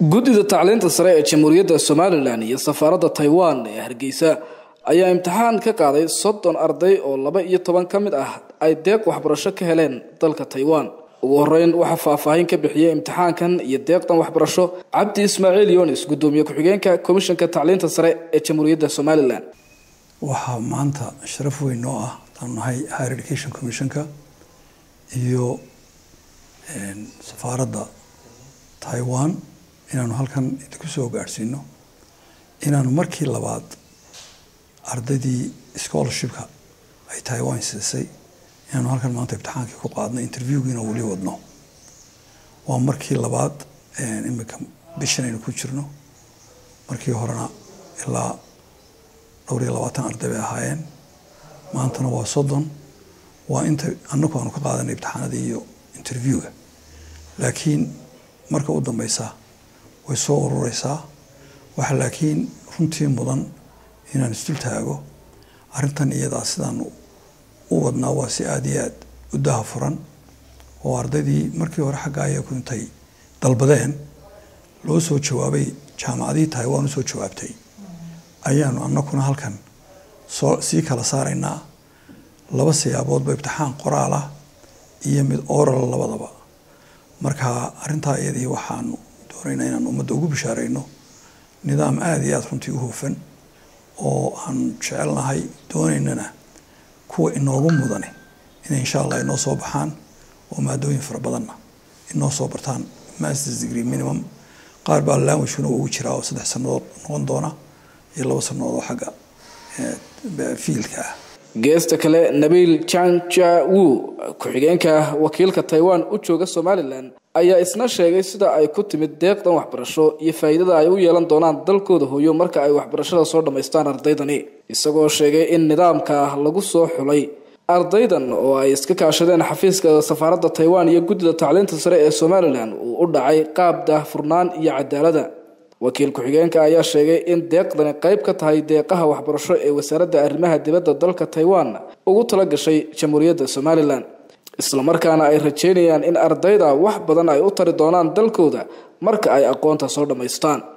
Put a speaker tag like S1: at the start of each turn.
S1: Guddida tacliinta sare ee Jamhuuriyadda Somaliland iyo Safaaradda Taiwan ee Hargeysa ayaa imtixaan ka qaaday 30 arday oo 12 ka mid ah ay deeq waxbarasho ka heleen dalka Taiwan. ugu horeyn waxa faahfaahin ka bixiyay imtixaankan iyo deeqdan waxbarasho Cabdi Ismaaciil Yoonis gudoomiye ku-xigeenka Komishanka Tacliinta Sare ee Jamhuuriyadda Somaliland.
S2: Waxa maanta sharaf weyn oo ah tanahay Higher Education Commissionka iyo Safaaradda Taiwan inaanu halkan idinku soo gaarsiino inaanu markii labaad ardaydii scholarshipka ay Taiwan siisay inaanu halkan maanta imtixaankii ku qaadnay interviewgiina wali wadno waa markii labaad imika bishan aynu ku jirno markii horena ilaa 20 arday bay ahaayeen maantana waa 30 waa inta annagu aanu ka qaadanay imtixaanadii iyo interviewga laakiin marka u dambaysa way soo ururaysaa waxa laakiin runtii mudan inaan isdul taago arrintan iyada sidaan u wadnaa waa si aad iyo aad u dahafuran oo ardaydii markii hore xagga ay ku intay dalbadeen loo soo jawaabay jaamacadii Taiwan soo jawaabtay ayaanu annaguna halkan si kala saaraynaa laba siyaabood bay imtixaan qoraal ah iyo mid oral labadaba marka arrinta iyadii waxaanu doonaynaa inaan ummadda ugu bishaarayno nidaam aad iyo aad runtii u hufan oo aan jecelnahay doonaynana kuwa inoogu mudane in insha Allah inoo soo baxaan oo maadooyin fara badan inoo soo bartaan master's degree minimum qaar baa language-kuna ugu jira oo 3 sanadood noqon doona iyo 2 sanadood oo xagga fiilka
S1: geesta kale Nabil Changcha Wu ku-xigeenka wakiilka Taiwan u jooga Somaliland ayaa isna sheegay sida ay ku timid deeqdan waxbarasho iyo faa'iidada ay u yeelan doonaan dalkooda hooyo marka ay waxbarashada soo dhameystaan ardaydani isagoo sheegay in nidaamka lagu soo xulay ardaydan oo ay iska kaashadeen xafiiska Safaaradda Taiwan iyo Guddida Tacliinta Sare ee Somaliland uu u dhacay qaab daahfurnaan iyo cadaalad wakiil ku-xigeenka ayaa sheegay in deeqdani qayb ka tahay deeqaha waxbarasho ee wasaaradda arrimaha dibadda dalka Taiwan ugu tala gashay Jamhuuriyadda Somaliland isla markaana ay rajeynayaan in ardayda wax badan ay u tari doonaan dalkooda marka ay aqoonta soo dhameystaan.